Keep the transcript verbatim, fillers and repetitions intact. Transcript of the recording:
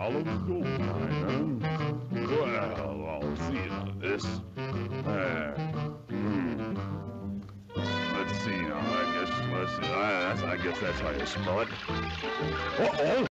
Olive gold mine, huh? Well, I'll see about this. Uh, hmm. Let's see now. I guess let's. Uh, that's, I guess that's how you spell it. Uh oh.